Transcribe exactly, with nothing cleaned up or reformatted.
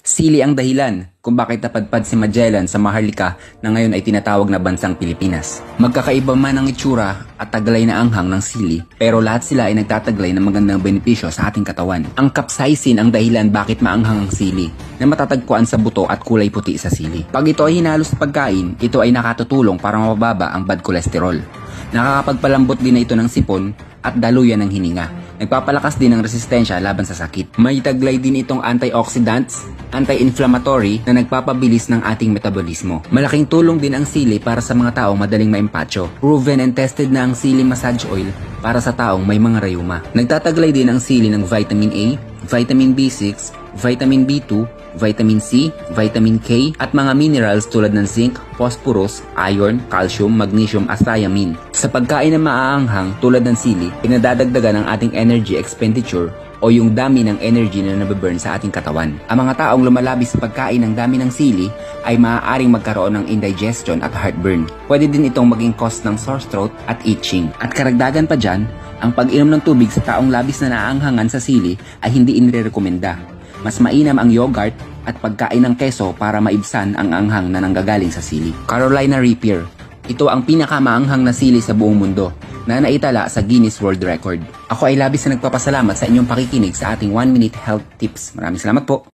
Sili ang dahilan kung bakit napadpad si Magellan sa Maharlika na ngayon ay tinatawag na bansang Pilipinas. Magkakaiba man ang itsura at taglay na anghang ng sili, pero lahat sila ay nagtataglay ng magandang benepisyo sa ating katawan. Ang capsaicin ang dahilan bakit maanghang ang sili, na matatagpuan sa buto at kulay puti sa sili. Pag ito ay hinalo sa pagkain, ito ay nakatutulong para mababa ang bad cholesterol. Nakakapagpalambot din na ito ng sipon at daluyan ng hininga. Nagpapalakas din ng resistensya laban sa sakit. May taglay din itong antioxidants, anti-inflammatory na nagpapabilis ng ating metabolismo. Malaking tulong din ang sili para sa mga taong madaling maimpacho. Proven and tested na ang sili massage oil para sa taong may mga rayuma. Nagtataglay din ang sili ng vitamin A, vitamin B six, vitamin B two, vitamin C, vitamin K, at mga minerals tulad ng zinc, phosphorus, iron, calcium, magnesium at thiamine. Sa pagkain na maaanghang tulad ng sili, pinadadagdagan ang ating energy expenditure o yung dami ng energy na nababurn sa ating katawan. Ang mga taong lumalabi sa pagkain ng dami ng sili ay maaaring magkaroon ng indigestion at heartburn. Pwede din itong maging cause ng sore throat at itching. At karagdagan pa dyan, ang pag-inom ng tubig sa taong labis na naaanghangan sa sili ay hindi inirekomenda. Mas mainam ang yogurt at pagkain ng keso para maibsan ang anghang na nanggagaling sa sili. Carolina Reaper. Ito ang pinakamaanghang na sili sa buong mundo na naitala sa Guinness World Record. Ako ay labis na nagpapasalamat sa inyong pakikinig sa ating one minute health tips. Maraming salamat po.